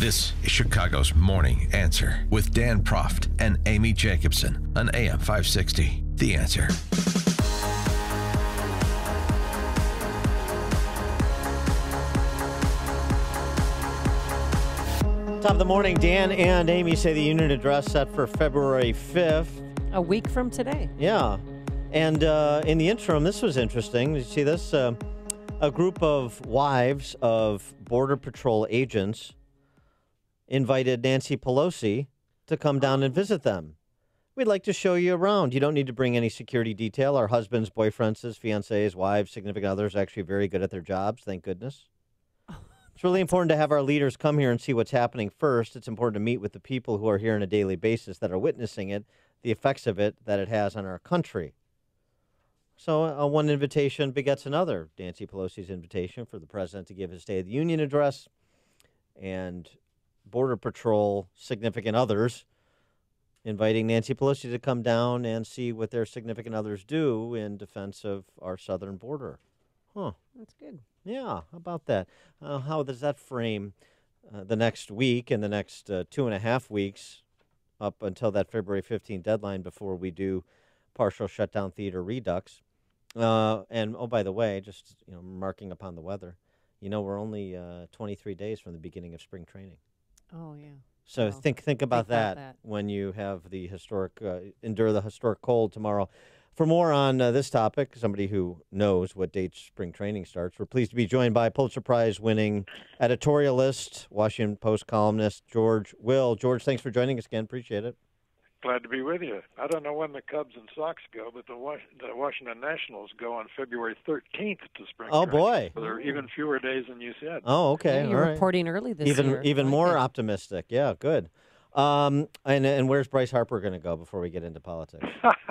This is Chicago's Morning Answer with Dan Proft and Amy Jacobson on AM 560. The Answer. Top of the morning, Dan and Amy say the union address set for February 5th. A week from today. Yeah. And in the interim, this was interesting. Did you see this? A group of wives of Border Patrol agents invited Nancy Pelosi to come down and visit them. We'd like to show you around. You don't need to bring any security detail. Our husbands, boyfriends, fiancés, wives, significant others are actually very good at their jobs, thank goodness. It's really important to have our leaders come here and see what's happening first. It's important to meet with the people who are here on a daily basis that are witnessing it, the effects of it that it has on our country. So one invitation begets another. Nancy Pelosi's invitation for the president to give his State of the Union address, and Border Patrol significant others inviting Nancy Pelosi to come down and see what their significant others do in defense of our southern border. Huh. That's good. Yeah, how about that? How does that frame the next week and the next 2.5 weeks up until that February 15th deadline before we do partial shutdown theater redux? And, oh, by the way, just marking upon the weather, we're only 23 days from the beginning of spring training. Oh, yeah. So Well, think about that when you have the endure the historic cold tomorrow. For more on this topic, somebody who knows what date spring training starts, we're pleased to be joined by Pulitzer Prize-winning editorialist, Washington Post columnist, George Will. George, thanks for joining us again. Appreciate it. Glad to be with you. I don't know when the Cubs and Sox go, but the Washington Nationals go on February 13th to spring training. Oh, boy. So there are even fewer days than you said. Oh, okay. Yeah, you're all right. reporting early this year. Even Like more it. optimistic. Yeah, good. And where's Bryce Harper going to go before we get into politics?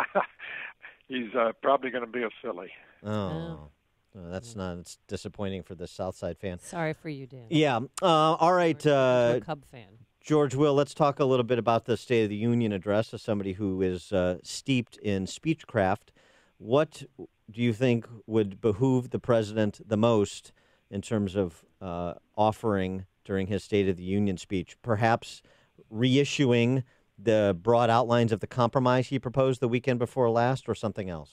He's probably going to be a Philly. Oh, that's not. It's disappointing for the South Side fan. Sorry for you, Dan. Yeah. All right. You're a Cub fan. George Will, let's talk a little bit about the State of the Union address as somebody who is steeped in speechcraft. What do you think would behoove the president the most in terms of offering during his State of the Union speech? Perhaps reissuing the broad outlines of the compromise he proposed the weekend before last, or something else?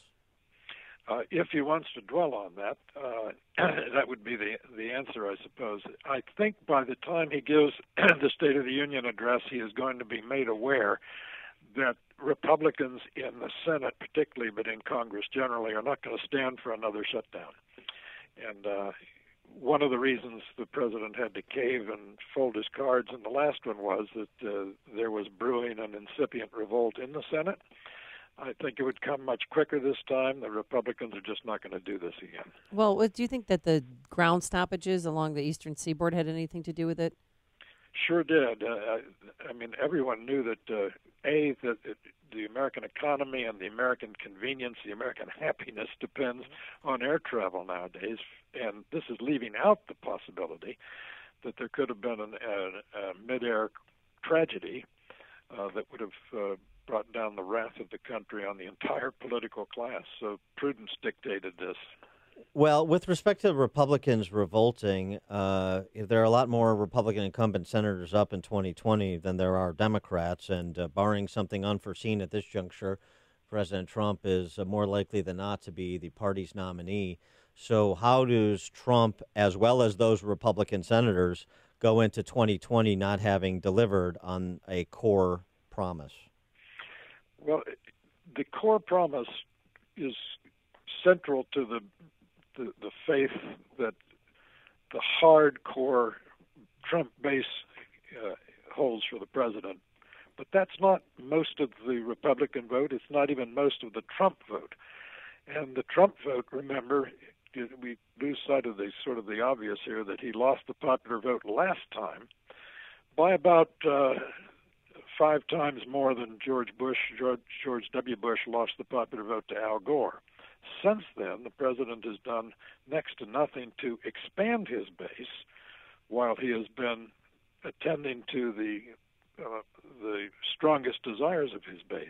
If he wants to dwell on that, that would be the answer, I suppose. I think by the time he gives the State of the Union address, he is going to be made aware that Republicans in the Senate particularly, but in Congress generally, are not going to stand for another shutdown. And one of the reasons the president had to cave and fold his cards in the last one was that there was brewing an incipient revolt in the Senate. I think it would come much quicker this time. The Republicans are just not going to do this again. Well, do you think that the ground stoppages along the eastern seaboard had anything to do with it? Sure did. I mean, everyone knew that, that the American economy and the American convenience, the American happiness depends on air travel nowadays. And this is leaving out the possibility that there could have been a mid-air tragedy that would have brought down the wrath of the country on the entire political class. So prudence dictated this. Well, with respect to Republicans revolting, there are a lot more Republican incumbent senators up in 2020 than there are Democrats, and barring something unforeseen at this juncture, President Trump is more likely than not to be the party's nominee. So how does Trump, as well as those Republican senators, go into 2020 not having delivered on a core promise? Well, the core promise is central to the faith that the hardcore Trump base holds for the president. But that's not most of the Republican vote. It's not even most of the Trump vote. And the Trump vote, remember, we lose sight of the obvious here, that he lost the popular vote last time by about 5 times more than George W. Bush lost the popular vote to Al Gore. Since then, the president has done next to nothing to expand his base, while he has been attending to the strongest desires of his base.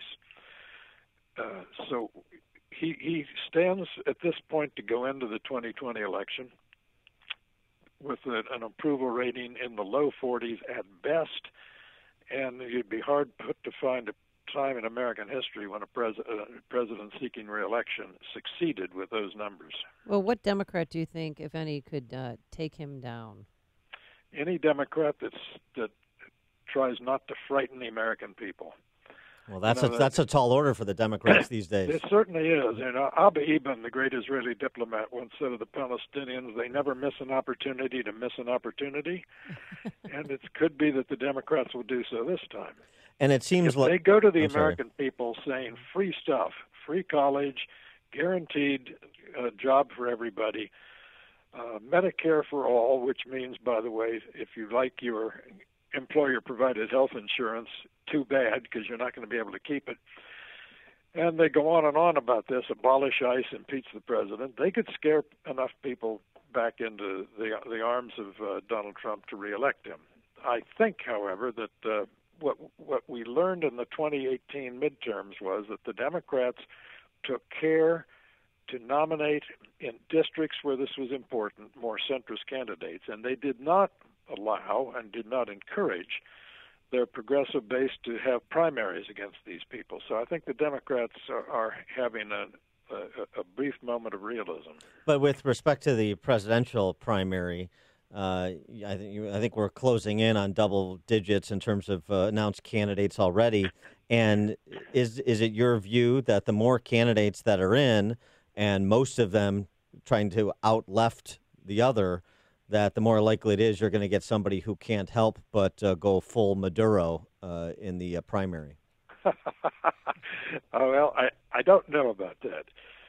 So he stands at this point to go into the 2020 election with an approval rating in the low 40s at best, and you'd be hard put to find a time in American history when a president seeking re-election succeeded with those numbers. Well, what Democrat do you think, if any, could take him down? Any Democrat that tries not to frighten the American people. Well, that's a tall order for the Democrats these days. It certainly is. Abba Eban, the great Israeli diplomat, once said of the Palestinians, they never miss an opportunity to miss an opportunity. And it could be that the Democrats will do so this time. And it seems if they go to the American people saying free stuff, free college, guaranteed job for everybody, Medicare for all, which means, by the way, if you like your employer-provided health insurance, too bad, because you're not going to be able to keep it. And they go on and on about this, abolish ICE, impeach the president. They could scare enough people back into the arms of Donald Trump to reelect him. I think, however, that what we learned in the 2018 midterms was that the Democrats took care to nominate in districts where this was important more centrist candidates, and they did not allow and did not encourage their progressive base to have primaries against these people. So I think the Democrats are having a brief moment of realism. But with respect to the presidential primary, I think we're closing in on double digits in terms of announced candidates already. And is it your view that the more candidates that are in, and most of them trying to out-left the other, that the more likely it is you're going to get somebody who can't help but go full Maduro in the primary? Well, I don't know about that.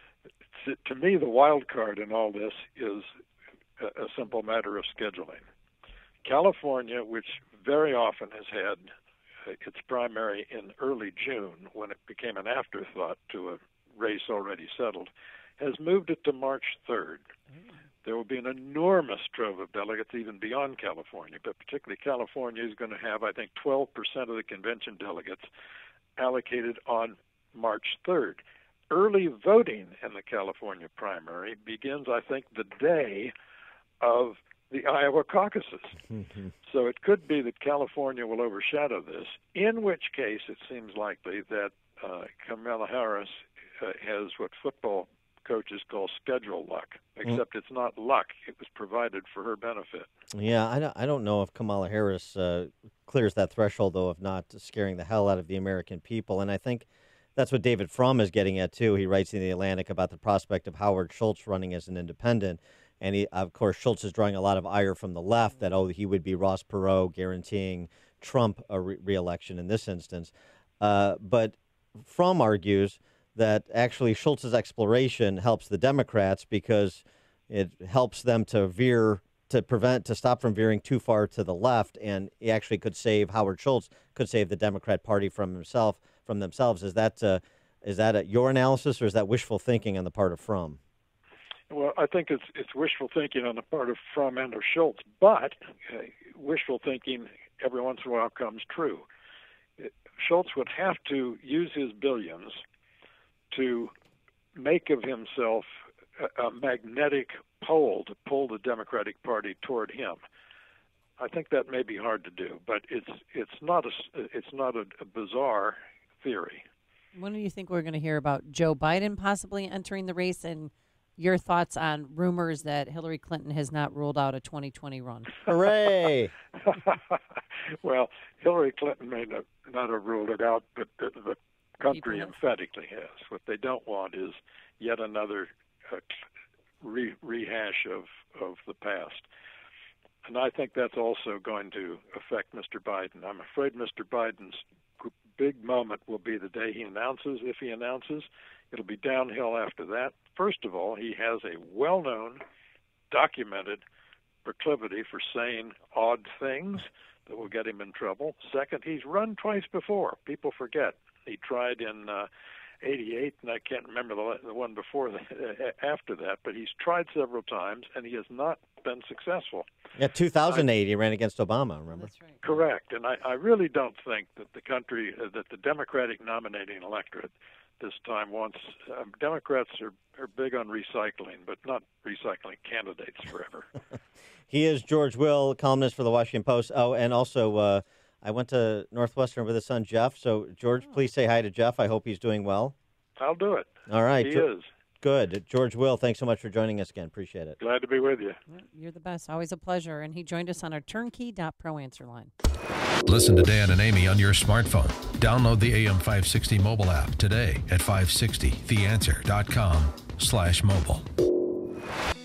To me, the wild card in all this is a simple matter of scheduling. California, which very often has had its primary in early June when it became an afterthought to a race already settled, has moved it to March 3rd. There will be an enormous trove of delegates even beyond California, but particularly California is going to have, I think, 12% of the convention delegates allocated on March 3rd. Early voting in the California primary begins, I think, the day of the Iowa caucuses. So it could be that California will overshadow this, in which case it seems likely that Kamala Harris has what football coaches call schedule luck, except it's not luck. It was provided for her benefit. Yeah, I don't know if Kamala Harris clears that threshold, though, of not scaring the hell out of the American people. And I think that's what David Frum is getting at, too. He writes in The Atlantic about the prospect of Howard Schultz running as an independent. And, of course, Schultz is drawing a lot of ire from the left that, he would be Ross Perot guaranteeing Trump a re-election in this instance. But Frum argues that actually Schultz's exploration helps the Democrats because it helps them to stop from veering too far to the left, and he actually could save Howard Schultz, could save the Democrat Party from themselves. Is that your analysis, or is that wishful thinking on the part of Frum? Well, I think it's wishful thinking on the part of Frum and of Schultz, but wishful thinking every once in a while comes true. Schultz would have to use his billions to make of himself a magnetic pole to pull the Democratic Party toward him. I think that may be hard to do, but it's not a bizarre theory. When do you think we're going to hear about Joe Biden possibly entering the race, and your thoughts on rumors that Hillary Clinton has not ruled out a 2020 run? Hooray! Well, Hillary Clinton may not have ruled it out, but the country emphatically has. What they don't want is yet another rehash of the past. And I think that's also going to affect Mr. Biden. I'm afraid Mr. Biden's big moment will be the day he announces, if he announces. It'll be downhill after that. First of all, he has a well-known, documented proclivity for saying odd things that will get him in trouble. Second, he's run twice before. People forget. He tried in 88, and I can't remember the one before after that, but he's tried several times, and he has not been successful. Yeah, 2008, he ran against Obama, remember? That's right. Correct, and I really don't think that the Democratic nominating electorate this time wants, Democrats are big on recycling, but not recycling candidates forever. He is George Will, columnist for the Washington Post. Oh, and also I went to Northwestern with his son, Jeff. So, George, please say hi to Jeff. I hope he's doing well. I'll do it. All right. He is. Good. George Will, thanks so much for joining us again. Appreciate it. Glad to be with you. You're the best. Always a pleasure. And he joined us on our turnkey.pro answer line. Listen to Dan and Amy on your smartphone. Download the AM560 mobile app today at 560theanswer.com/mobile.